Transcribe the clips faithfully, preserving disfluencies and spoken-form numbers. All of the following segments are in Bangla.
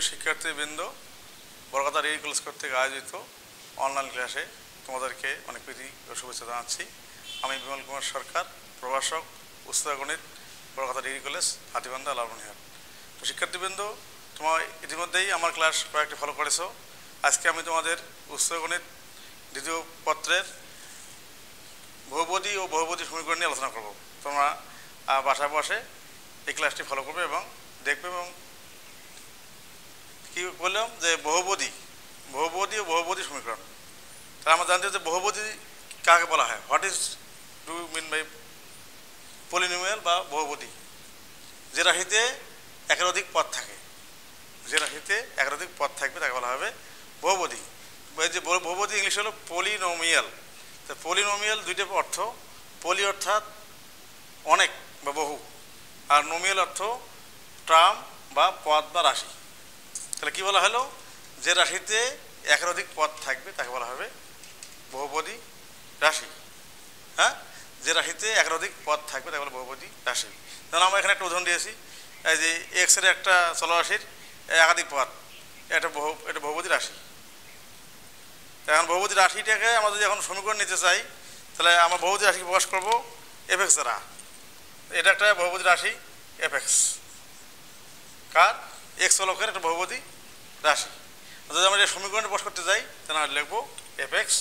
প্রিয় শিক্ষার্থীবৃন্দ, বরকাতা ডিগ্রি কলেজ কর্তৃক আয়োজিত অনলাইন ক্লাসে তোমাদেরকে অনেক প্রীতি ও শুভেচ্ছা জানাচ্ছি। আমি বিমল কুমার সরকার, প্রভাষক, উচ্চতর গণিত, বরকাতা ডিগ্রি কলেজ, হাতিবান্ধা, লালমনিরহাট। তো শিক্ষার্থীবৃন্দ, তোমার ইতিমধ্যেই আমার ক্লাস কয়েকটি ফলো করেছো। আজকে আমি তোমাদের উচ্চতর গণিত দ্বিতীয় পত্রের বহুপদী ও বহুপদী সমীকরণ নিয়ে আলোচনা করব। তোমরা বাসায় বসে এই ক্লাসটি ফলো করবে এবং দেখবে। এবং কি বললাম যে বহুপদী বহুপদী ও বহুপদী সমীকরণ, তাহলে আমরা জানতে যে বহুপদী কাকে বলা হয়। What is do mean by polynomial বা বহুপদী? যে রাশিতে একের অধিক পদ থাকে, যে রাশিতে একের অধিক পদ থাকবে তাকে বলা হবে বহুপদী। যে বহুপদী ইংলিশ হলো পলিনোমিয়াল। তো পলিনোমিয়াল দুইটা অর্থ, পলি অর্থাৎ অনেক বা বহু, আর নোমিয়াল অর্থ টার্ম বা পদ বা রাশি। তাহলে কী বলা হলো? যে রাশিতে একের অধিক পদ থাকবে তাকে বলা হবে বহুপদী রাশি। হ্যাঁ, যে রাশিতে একের অধিক পদ থাকবে তাকে বলে বহুপদী রাশি। যেমন আমরা এখানে একটা উদাহরণ দিয়েছি, এই যে এক্সের একটা চলরাশির একাধিক পদ, এটা বহু এটা বহুপদী রাশি। এখন বহুপদী রাশিটাকে আমরা যদি এখন সমীকরণ নিতে চাই, তাহলে আমরা বহুপদী রাশিকে প্রকাশ করবো এফ এক্স দ্বারা। এটা একটা বহুপদী রাশি এফ এক্স, কার? এক্স চলকের একটা বহুপদী রাশি। যদি আমরা এই সমীকরণে প্রকাশ করতে যাই, তাহলে আমরা লিখবো এফ এক্স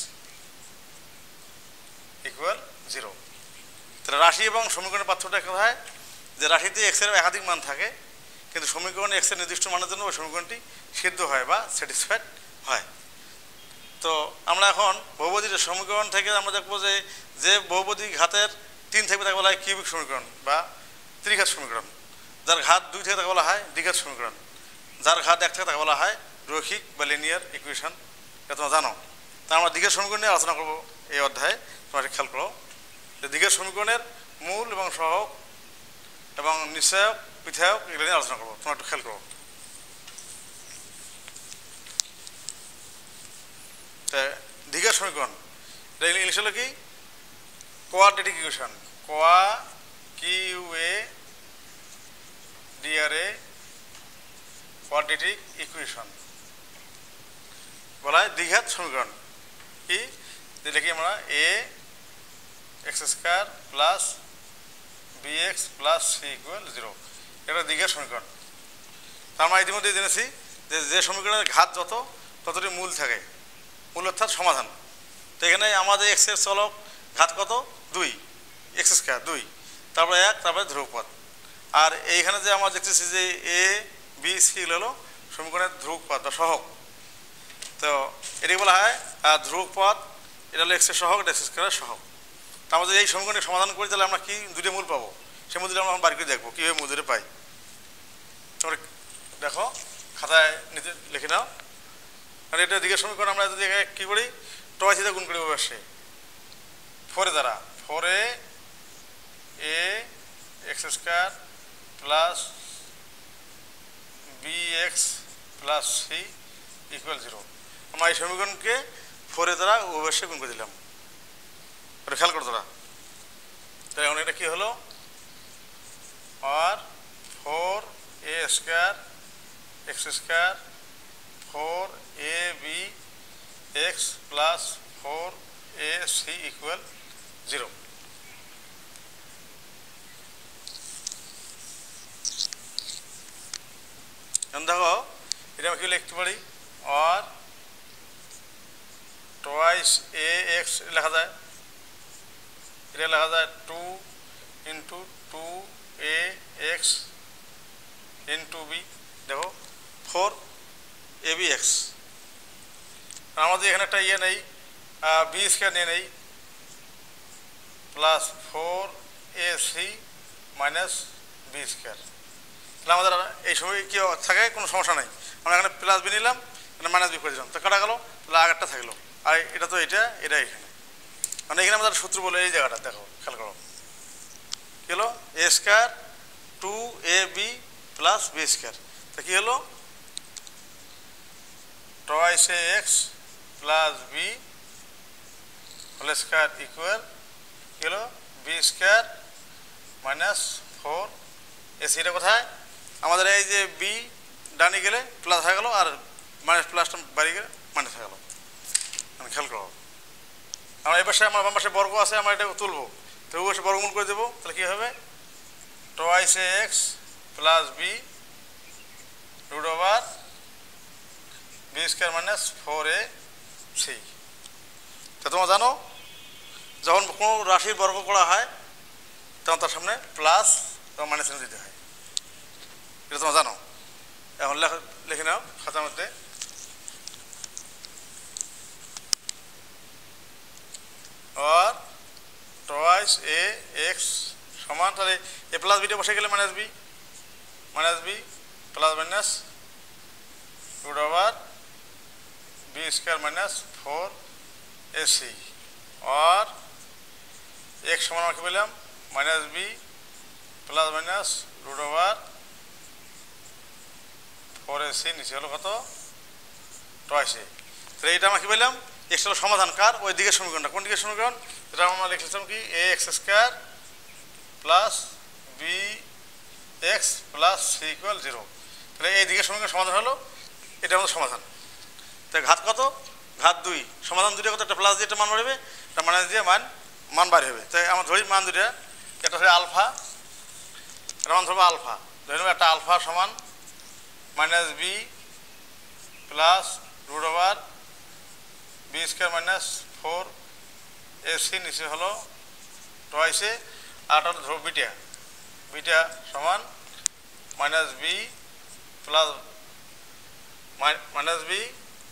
ইকুয়াল জিরো। তাহলে রাশি এবং সমীকরণের পার্থক্যটা কোথায়? যে রাশিতে এক্সের একাধিক মান থাকে, কিন্তু সমীকরণে এক্সের নির্দিষ্ট মানের জন্য ওই সমীকরণটি সিদ্ধ হয় বা স্যাটিসফাইড হয়। তো আমরা এখন বহুপদীর সমীকরণ থেকে আমরা দেখবো যে যে বহুপদী ঘাতের তিন থাকবে তাকে বলা হয় কিউবিক সমীকরণ বা ত্রিঘাত সমীকরণ। যার ঘাত দুই থেকে তাকে বলা হয় দ্বিঘাত সমীকরণ। যার ঘাত এক থেকে তাকে বলা হয় রৈখিক বা লিনিয়ার ইকুয়েশন। এটা তোমরা জানো। তা আমরা দ্বিঘাত সমীকরণ নিয়ে আলোচনা করবো এই অধ্যায়ে। তোমরা খেয়াল করো যে দ্বিঘাত সমীকরণের মূল এবং সহগ এবং নিশ্চয়ক, পৃথক এগুলো নিয়ে আলোচনা করবো। তোমরা একটু খেয়াল করো। দ্বিঘাত সমীকরণ এটা ইংলিশ হলো কি? Quadratic equation. কোয়া কিউ এ ডিআর এ কোয়াড্রেটিক ইকুয়েশন বলা হয় দ্বিঘাত সমীকরণ। কি লিখি আমরা? A x square plus B x plus C equal zero. এটা দ্বিঘাত সমীকরণ। তা আমরা ইতিমধ্যে জেনেছি যে যে সমীকরণের ঘাত যত ততটি মূল থাকে, মূল অর্থাৎ সমাধান। তো এখানে আমাদের এক্সের চলক ঘাত কত? দুই, এক্স স্কোয়ার দুই, তারপরে এক, তারপরে ধ্রুবপদ। আর এইখানে যে আমরা দেখতেছি যে এ বি সি হলো সমীকরণের ধ্রুবপদ বা সহগ। তো এটাকে বলা হয় ধ্রুবপদ। এটা হলো এক্সের সহগ, এটা এক্স স্কোয়ারের সহগ। তো আমরা যদি এই সমীকরণের সমাধান করি, তাহলে আমরা কি দুটো মূল পাবো? সেই মূল দুটো আমরা বাড়ি করে দেখবো কীভাবে মূল দুটো পাই। তোমরা দেখো, খাতায় নিতে লিখে নাও। আর এটা দ্বিঘাত সমীকরণ আমরা যদি কী করি? টয় থিটা গুণ করি অবশ্যই ফোরে দ্বারা। ফোরে a x square plus B x plus C equal zero. আমরা এই সমীকরণকে ফোরে দ্বারা অবশ্যই গুণ করে দিলাম। এটা খেয়াল করো তোরা। তাই এখন এটা কি হলো? আর four A square x square four a b x plus four A c equal zero. দেখো, এটা আমি কি লিখতে পারি? আর টোয়াইস এ এক্স লেখা যায়, এটা লেখা যায় two into two a x into b. দেখো, ফোর এ বি এক্স। আমাদের এখানে একটা ইয়ে নেই, বি স্কোয়ার নিয়ে নেই, plus four A C minus B square. তাহলে আমাদের এই সময় কি থাকে? কোনো সমস্যা নেই। আমরা এখানে প্লাস বি নিলাম, এখানে মাইনাস বি করে দিলাম, তো কাটা গেলো। তাহলে আগেরটা থাকলো। আর এটা তো এটা এটা এখানে, মানে এখানে আমাদের সূত্র বলে এই জায়গাটা দেখো, খেয়াল করো কি হলো? A square two a b plus B square. তো কী হলো? Twice a x plus b whole square equal কি হলো? বি স্কোয়ার মাইনাস ফোর এ সি। এটা কোথায়? আমাদের এই যে বি ডানে গেলে প্লাস হয়ে গেল, আর মাইনাস প্লাসটা বাইরে গেলে মাইনাস হয়ে গেল। মানে খেয়াল করো, আমরা এই পাশে আমার বাম পাশে বর্গ আছে, আমরা এটা তুলবো, তো ওই পাশে বর্গমূল করে দেবো, তাহলে কী হবে twice a x plus b root over B square minus four A c. তা তোমরা জানো যখন কোনো রাশির বর্গ করা হয় তখন তার সামনে প্লাস এবং মাইনাস চিহ্ন দিতে হয়, এটা তোমরা জানো। এখন লেখ লিখে নাও খাতার মধ্যে, আর টুয়াইস এ এক্স সমান, তাহলে এ প্লাস বিটা বসে গেলে minus B, minus B plus minus root over B square minus four এ সি, আর এক্স সমান আমরা কি পেলাম minus B plus minus root over four A C, নিচে হলো কত টুয়াইস এ। তাহলে এটা আমরা কি পেলাম, এক্স হলো সমাধান কার, ওই দিকের সমীকরণটা। কোন দিকের সমীকরণ, এটা আমরা লিখেছিলাম কি a x square plus B x plus C equal zero. তাহলে এই দিকের সমীকরণ সমাধান হলো, এটা আমাদের সমাধান। তাই ঘাত কত, ঘাত দুই, সমাধান দুইটা কত, একটা প্লাস দিয়ে একটা মান বাড়বে, একটা মাইনাস দিয়ে মান মান বাড়ি হবে। তাই আমরা ধরি মান দুইটা, একটা ধরে আলফা, এটা মান ধরবো আলফা, ধরে নেবো একটা আলফা সমান minus B plus root over B square minus four A C, নিচে হলো টুয়াইস এ, আর একটা ধরো বিটা, বিটা সমান minus B plus minus B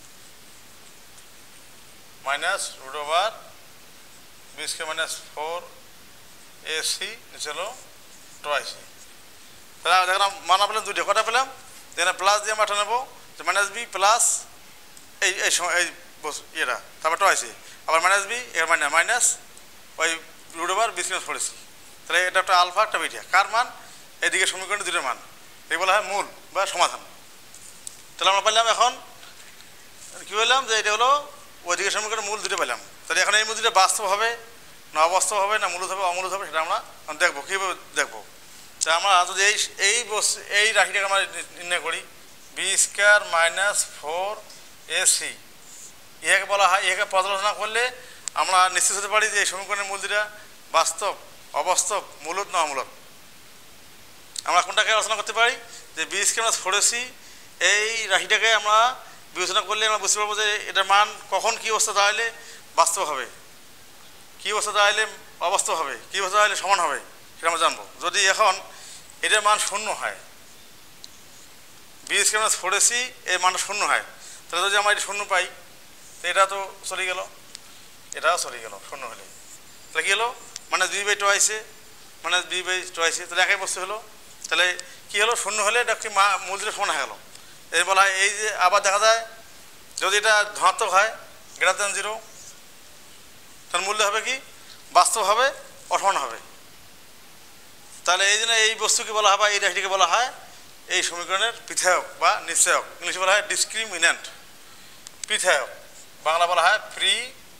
minus root over B square minus four A C, নিচে হলো টুয়াইস এ। তাহলে দেখলাম মানা পেলাম দুইটা, কটা পেলাম, যেখানে প্লাস দিয়ে আমরা নেবো যে মাইনাস বি প্লাস এই এই সময় এই ইয়েটা, তারপর টুয়াইস এ, আবার মাইনাস বি এর মানে মাইনাস ওই রুট ওভার বি স্কোয়ার পড়েছি। তাহলে এটা একটা আলফা একটা বিটা, কার মান, এইদিকে সমীকরণের দুটো মান, এই বলা হয় মূল বা সমাধান। তাহলে আমরা পেলাম এখন কী বললাম যে এটা হলো ওইদিকে সমীকরণের মূল দুটো পেলাম। তাহলে এখন এই মূল দুটো বাস্তব হবে না অবাস্তব হবে না মূলত হবে অমূলত হবে, সেটা আমরা দেখবো, কীভাবে দেখবো। তা আমরা যদি এই এই এই রাশিটাকে আমরা নির্ণয় করি বি স্কোয়ার মাইনাস ফোর এ সি, ইহাকে বলা হয়, ইহাকে পর্যালোচনা করলে আমরা নিশ্চিত হতে পারি যে এই সমীকরণের মূল দুটা বাস্তব অবাস্তব মূলত না অমূলত। আমরা কোনটাকে আলোচনা করতে পারি যে B square minus four A C, এই রাশিটাকে আমরা বিবেচনা করলে আমরা বুঝতে পারবো যে এটার মান কখন কী অবস্থা দাঁড়ালে বাস্তব হবে, কী অবস্থা দাঁড়ালে অবাস্তব হবে, কী অবস্থা দাঁড়ালে সমান হবে, সেটা আমরা জানবো। যদি এখন এটার মান শূন্য হয়, B square minus four A C এই মানটা শূন্য হয়, তাহলে যদি আমরা এটা শূন্য পাই তো এটা তো চলে গেল, এটাও চলে গেল শূন্য হলে। তাহলে কী হলো minus B by twice A, minus B by twice A, তাহলে একই বস্তু হলো। তাহলে কী হলো, শূন্য হলে এটা একটি মা মূল দুটো সমান হয়ে গেল। এই বলা হয় এই যে আবার দেখা যায় যদি এটা ধনাত্মক হয় গ্রেটার দেন জিরো, তার মূল্য হবে কি বাস্তব হবে অসমান হবে। তাহলে এই জন্য এই বস্তুকে বলা হয় বা এই রাশিটিকে বলা হয় এই সমীকরণের পৃথক বা নিশ্চয়ক, ইংলিশে বলা হয় ডিসক্রিমিন্যান্ট। পৃথক বাংলা বলা হয় প্রি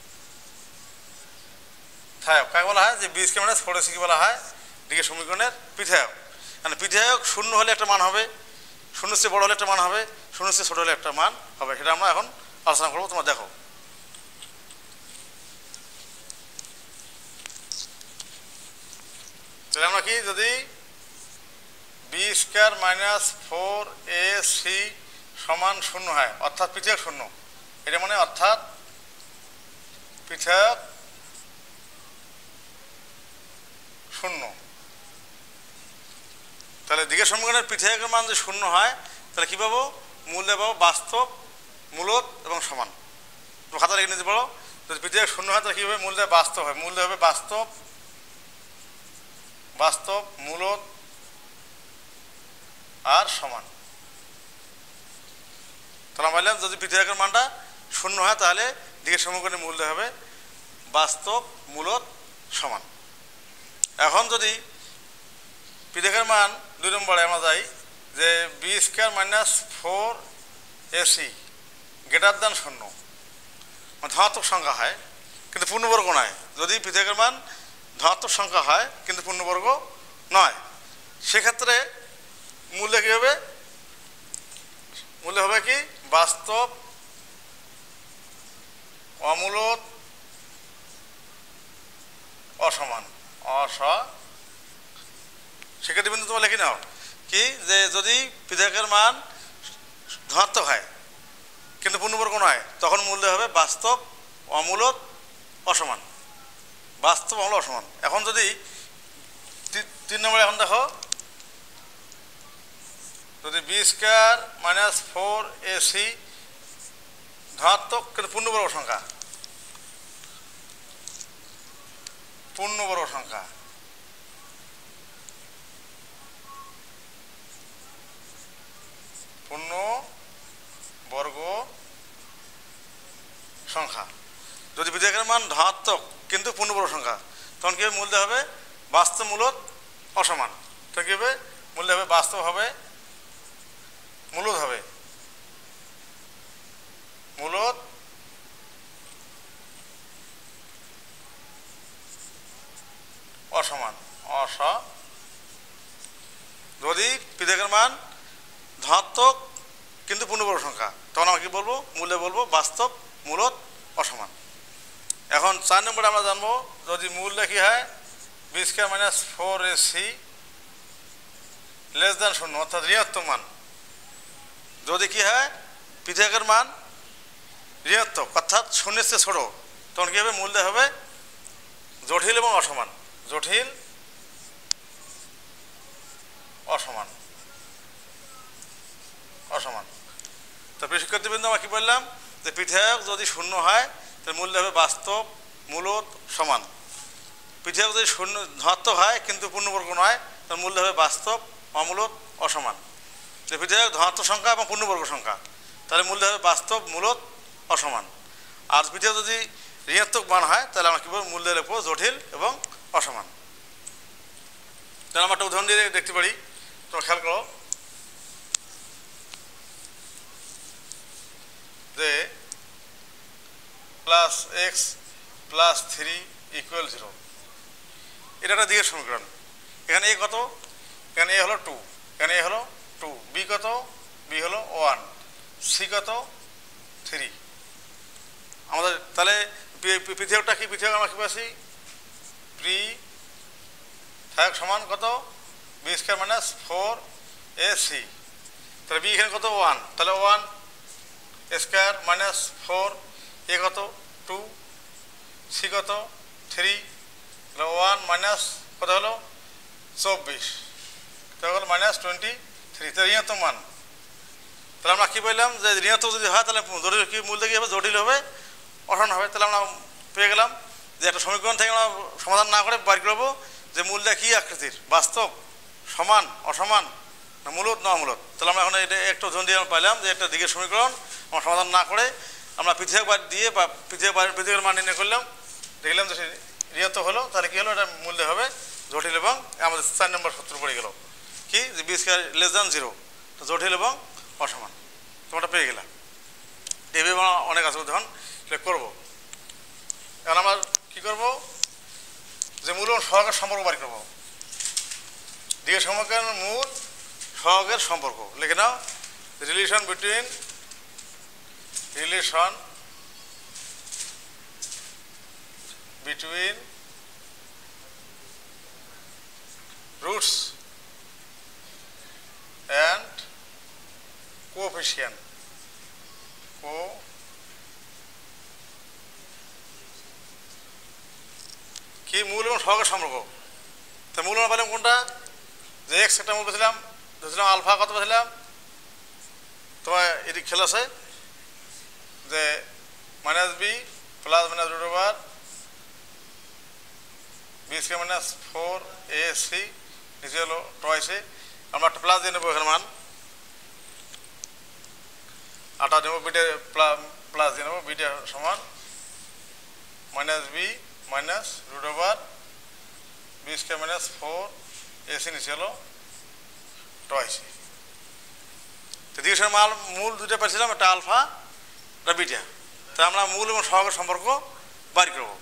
থায়ক, কাকে বলা হয় যে বি স্কোয়ার মাইনাস ফোর এ সি কে বলা হয় দিকে সমীকরণের পৃথক। মানে পৃথক শূন্য হলে একটা মান হবে, শূন্য চেয়ে বড় হলে একটা মান হবে, শূন্য চেয়ে ছোট হলে একটা মান হবে, সেটা আমরা এখন আলোচনা করবো। তোমরা দেখো তাহলে আমরা কি যদি বি স্কোয়ার মাইনাস ফোর এ সি সমান শূন্য হয় অর্থাৎ পৃথক শূন্য, এটা মানে অর্থাৎ পৃথক শূন্য, তাহলে দিকের সমীকরণের পৃথকের মান যদি শূন্য হয় তাহলে কী পাবো, মূল্য পাবো বাস্তব মূলত এবং সমান। খাতা লিখে নিতে পারো যদি পৃথক শূন্য হয় তাহলে কী হবে, মূল্য বাস্তব হয়, মূল্য হবে বাস্তব বাস্তব মূলত আর সমান। তাহলে আমরা বললাম যদি পৃথকের মানটা শূন্য হয় তাহলে দিকের সমীকরণের মূল্য হবে বাস্তব মূলত সমান। এখন যদি পৃথকের মান দুই নম্বরে আমরা যাই যে বি স্কোয়ার মাইনাস ফোর এ সি গ্রেটার দেন শূন্য, ধনাত্মক সংখ্যা হয় কিন্তু পূর্ণবর্গ নয়। যদি পৃথকের মান ধনাত্মক সংখ্যা হয় কিন্তু পূর্ণবর্গ নয়, সেক্ষেত্রে মূল্য কী হবে, মূল্য হবে কি বাস্তব অমূলত অসমান অস শিক্ষার্থী বিন্দু তোমরা লিখে নাও কি যে যদি পৃথকের মান ধনাত্মক হয় কিন্তু পূর্ণবর্গ নয় তখন মূল্য হবে বাস্তব অমূলত অসমান বাস্তব অমূলত অসমান। এখন যদি তিন নম্বরে এখন দেখো যদি বি স্কয়ার মাইনাস ফোর এ সি ধনাত্মক কিন্তু পূর্ণবর্গ সংখ্যা পূর্ণবর্গ সংখ্যা পূর্ণ বর্গ সংখ্যা যদি পৃথকের মান ধনাত্মক কিন্তু পূর্ণবর্গ সংখ্যা তখন কি মূল্য হবে বাস্তব মূলত অসমান। তখন কি হবে মূল্য হবে বাস্তব হবে মূলত হবে মূলত অসমান অস যদি পৃথকের মান ধনাত্মক কিন্তু পূর্ণবর্গ সংখ্যা তখন আমরা কি বলবো মূল্যে বলবো বাস্তব মূলত অসমান। এখন চার নম্বরে আমরা জানবো যদি মূল্য কি হয় বি স্কয়ার মাইনাস ফোর এ সি লেস দেন শূন্য অর্থাৎ ঋণাত্মক মান যদি কি হয় পৃথকের মান ঋণাত্মক অর্থাৎ শূন্যের চেয়ে ছোট তখন কি হবে মূল্য হবে জটিল এবং অসমান জটিল অসমান অসমান। তো প্রিয় শিক্ষার্থীবৃন্দ আমরা কি বললাম যে পৃথক যদি শূন্য হয় তাহলে মূল্য হবে বাস্তব মূলত সমান। পৃথক যদি শূন্য ধনাত্মক হয় কিন্তু পূর্ণবর্গ নয় তার মূল্য হবে বাস্তব অমূলত অসমান। যে পৃথক ধনাত্মক সংখ্যা এবং পূর্ণবর্গ সংখ্যা তাহলে মূল্য হবে বাস্তব মূলত অসমান। আর পৃথক যদি ঋণাত্মক মান হয় তাহলে আমরা কী বলবো মূল্যের উপর জটিল এবং অসমান। তাহলে আমরা একটা উদাহরণ দিয়ে দেখতে পারি তোমরা খেয়াল করো যে plus X plus three equal zero এটা একটা দিকের সমীকরণ। এখানে এ কত এখানে এ হলো টু এখানে এ হলো টু বি কত বি হলো ওয়ান সি কত থ্রি। আমাদের তাহলে পৃথকটা কি পৃথক আমরা কি পাচ্ছি প্রি থাক সমান কত বি স্কয়ার মাইনাস ফোর এ সি তাহলে বি এখানে কত ওয়ান তাহলে one square minus four A কত টু সি কত থ্রি তাহলে ওয়ান মাইনাস কত হলো চব্বিশ তাহলে হলো মাইনাস টোয়েন্টি থ্রি তাহলে ঋণাত্মক মান। তাহলে আমরা কী বললাম যে ঋণাত্মক যদি হয় তাহলে জটিল কি মূল্য কী হবে জটিল হবে অসমান হবে। তাহলে আমরা পেয়ে গেলাম যে একটা সমীকরণ থেকে আমরা সমাধান না করে বাইর করবো যে মূল্যটা কী আকৃতির বাস্তব সমান অসমান না মূলত না অমূলত। তাহলে আমরা এখন এটা একটা উদাহরণ দিয়ে আমরা পাইলাম যে একটা দিকের সমীকরণ আমরা সমাধান না করে আমরা পৃথক বার দিয়ে বা পৃথক বার পৃথকের মান নির্ণয় করলাম দেখলাম যে ঋণাত্মক হলো তাহলে কী হলো এটা মূল্য হবে জটিল এবং আমাদের চার নম্বর সূত্র পড়ে গেল কি যে B square less than zero জটিল এবং অসমান তোমরা পেয়ে গেলাম। এভাবে আমরা অনেক আছে উদাহরণ সেটা করবো। এখন আমরা কী করবো যে মূল এবং সহগের সম্পর্ক বাড়ি করবো দিকের সমীকরণ মূল সহগের সম্পর্ক লিখে নাও relation between relation between roots and coefficient কো কি মূল এবং সহগের সম্পর্ক। তো মূল আমরা পেলাম কোনটা যে এক্স একটা মূল পেয়েছিলাম ধরেছিলাম আলফা কত পেয়েছিলাম তোমার এটি খেল আছে যে minus B plus minus root over B square minus four A C নিচে হলো টয়েসে আমরা একটা প্লাস দিয়ে নেবো এখানে মান আটা নেবো বিটা প্লাস দিয়ে নেবো বিটা সমান minus B minus root over B square minus four AC নিচে হলো টয়েসে। তো দিকে মাল মূল দুইটা পেয়েছিলাম একটা আলফা একটা বিটা তো আমরা মূল এবং সহগের সম্পর্ক বাড়ি করবো।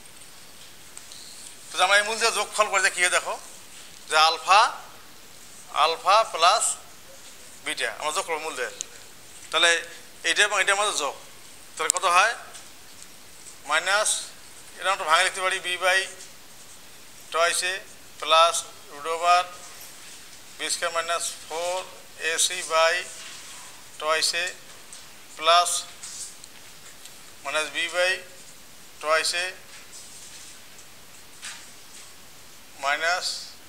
তো আমরা এই মূল দিয়ে যোগফল করে কী দেখো যে আলফা আলফা প্লাস বিটা আমরা যোগ করবো মূল দিয়ে তাহলে এইটা এবং এটার মধ্যে যোগ, তাহলে কত হয় মাইনাস, এটা আমরা ভাঙে লিখতে পারি B by twice A plus root over B square minus four A C by twice A plus minus B by twice A minus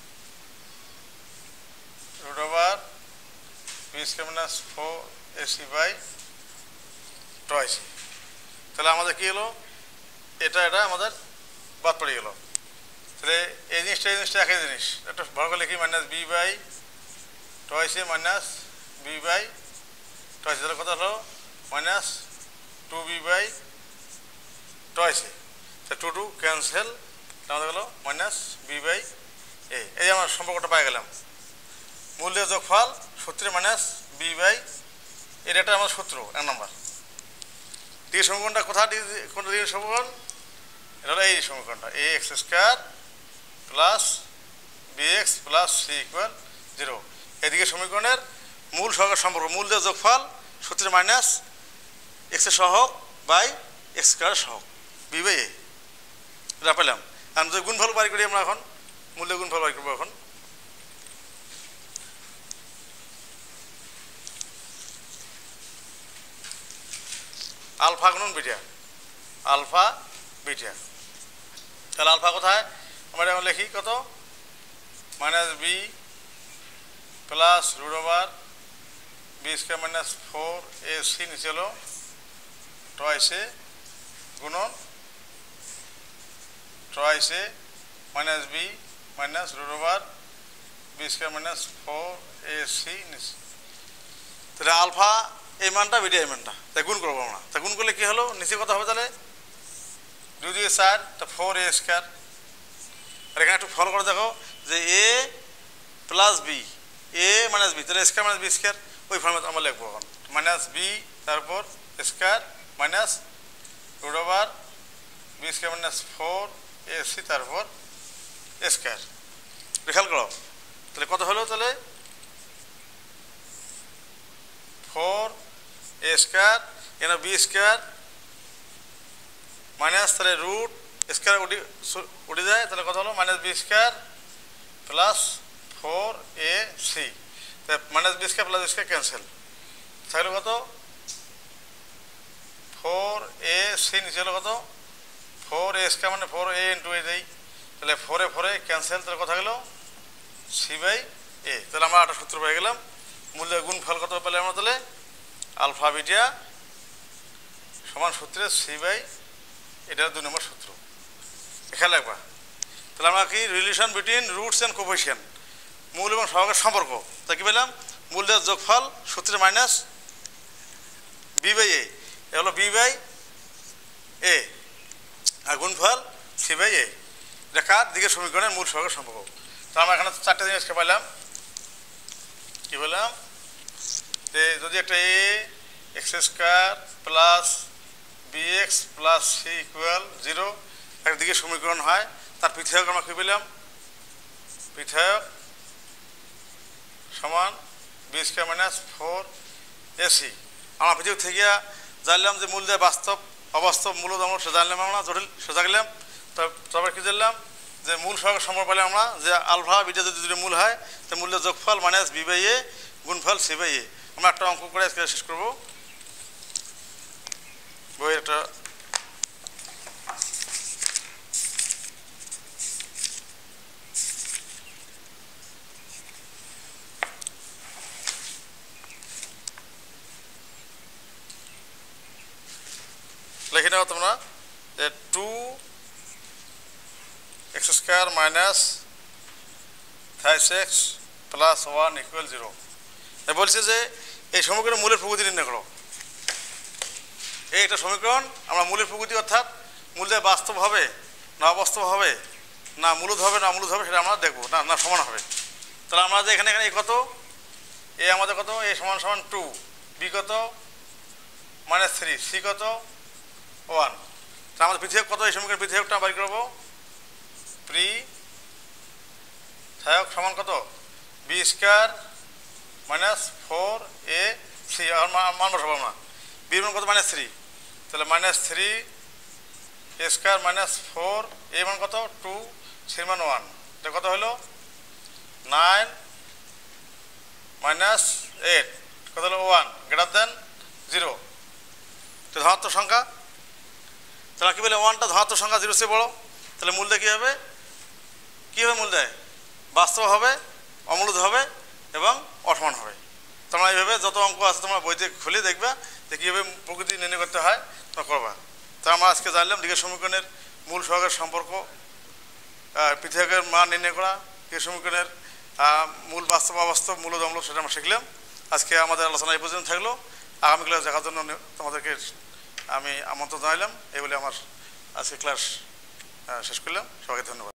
root over B square minus four A C by twice A. তাহলে আমাদের কী হলো, এটা এটা আমাদের বাদ পড়ে গেল। তাহলে এই জিনিসটা এই জিনিসটা একই জিনিস, একটা ভালো করে লিখি minus B by twice A minus B by twice A, তাহলে কত হলো minus two B by twice A. তাহলে টু টু ক্যান্সেল, আমাদের গেলো মাইনাস বি বাই এ। এই আমার সম্পর্কটা পাই গেলাম, মূল্যের যোগফল সূত্রে মাইনাস বি বাই এটা একটা আমার সূত্র এক নম্বর। ডি সমীকরণটা কোথায়, কোনটা ডি সমীকরণ, এটা হলো এই সমীকরণটা A x square plus B x plus C equal zero. এদিকে সমীকরণের মূল সহগের সম্পর্ক, মূল্যের যোগফল সূত্রে মাইনাস এক্সের সহগ বাই এক্স স্কোয়ারের সহগ বি বাই এ, এটা পেলাম। আমি যদি গুণফল বাড়ি করি আমরা এখন, মূল্যের গুণফল বাড়ি করবো এখন। আলফা গুণন বিটা, আলফা বিটা, তাহলে আলফা কোথায় আমরা এখন লিখি কত minus B plus root over B square minus four A C নিচে হলো টয়েস এ গুণন twice A minus B minus root over B square minus four A C নিচে। তাহলে আলফা এই মানটা বিটা এই মানটা, তাই গুণ করবো আমরা। তা গুণ করলে কী হলো, নিচে কত হবে তাহলে দুই দুই চার, তা ফোর এ স্কোয়ার। আর এখানে একটু ফলো করে দেখো যে A plus B, A minus B, তাহলে স্কোয়ার মাইনাস বি স্কোয়ার, ওই ফর্মে আমরা লিখবো এখন মাইনাস বি তারপর square minus root over B square minus four এ সি তারপর স্কোয়ার। খেয়াল করো তাহলে কত হলো, তাহলে ফোর এ স্কোয়ার এখানে বি স্কোয়ার মাইনাস তাহলে রুট স্কোয়ার উঠে উঠে যায়, তাহলে কত হলো minus B square plus four A C, minus B square plus B square cancel, তাহলে কত ফোর এ সি নিচে হলো কত ফোর এ স্কোয়ার মানে ফোর এ ইন্টু এ দেই, তাহলে ফোরে ফোরে ক্যান্সেল, তাহলে কথা গেল সি বাই এ। তাহলে আমরা একটা সূত্র পেয়ে গেলাম, মূল্যের গুণফল কত পেলে আমরা, তাহলে আলফা বিটা সমান সূত্রে সি বাই এটা দুই নম্বর সূত্র। খেয়াল রাখবা, তাহলে আমরা কি relation between roots and coefficient, মূল এবং সহগের সম্পর্ক, তা কি পেলাম মূল্যের যোগফল সূত্রে minus B by A, A হলো বি বাই এ আর গুণফল সি বাই এ, এটা কার দিকে সমীকরণের মূল সহগের সম্পর্ক। তো আমরা এখানে চারটে জিনিসকে পাইলাম, কি পেলাম যে যদি একটা A x square plus B x plus C equal zero একদিকে সমীকরণ হয়, তার পৃথক আমরা কী পেলাম পৃথক সমান B square minus four AC. আমরা পৃথক থেকে জানলাম যে মূল্যের বাস্তব অবাস্তব মূলত আমরা সে জানলাম, আমরা জটিল সে জানলাম, তবে কী জানলাম যে মূল সহগের সম্পর্ক পেলে আমরা যে আলফা বিটা যদি দুটো মূল হয় তো মূল্যের যোগফল মাইনাস বি বাই এ গুণফল সি বাই এ। আমরা একটা অঙ্ক করে আজকে শেষ করবো, বই একটা লিখে নেওয়া তোমরা যে two X square minus thrice X plus one equal zero. বলছে যে এই সমীকরণের মূলের প্রকৃতি নির্ণয় করো। এই একটা সমীকরণ আমরা মূলের প্রকৃতি অর্থাৎ মূল্যে বাস্তব হবে না অবাস্তব হবে না মূলত হবে না অমূলত হবে সেটা আমরা দেখবো, না না সমান হবে। তাহলে আমরা যে এখানে এখানে কত এ আমাদের কত এ সমান সমান টু, বি কত মাইনাস থ্রি, সি কত ওয়ান। তা আমাদের পৃথক কত এই সমীকরণ পৃথকটা বাড়ি করবো প্রি থায়ক সমান কত B square minus four A three আর মান বসাবো না, বি মান কত মাইনাস থ্রি, তাহলে মাইনাস থ্রি এ স্কোয়ার মাইনাস ফোর এ মান কত টু, সি মান ওয়ান, এটা কত হলো নাইন মাইনাস এইট কত হলো ওয়ান গ্রেটার দেন জিরো, তো ধনাত্মক সংখ্যা, তাহলে কী বলে ওয়ানটা ধনাত্মক সংখ্যা জিরো সে বড়ো, তাহলে মূল দেয় কী হবে, কী হবে মূল দেয় বাস্তব হবে, অমূলদ হবে এবং অসমান হবে। তোমরা এইভাবে যত অঙ্ক আছে তোমরা বইতে খুলে দেখবা যে কীভাবে প্রকৃতি নির্ণয় করতে হয় তোমরা করবা। তা আমরা আজকে জানলাম দিকের সমীকরণের মূল সহগের সম্পর্ক, পৃথকের মান নির্ণয় করা, দিকের সমীকরণের মূল বাস্তব অবাস্তব মূলদ অম্ল, সেটা আমরা শিখলাম। আজকে আমাদের আলোচনা এই পর্যন্ত থাকলো, আগামী ক্লাস দেখার জন্য তোমাদেরকে আমি আমন্ত্রণ জানাইলাম। এই বলে আমার আজকে ক্লাস শেষ করলাম, সবাইকে ধন্যবাদ।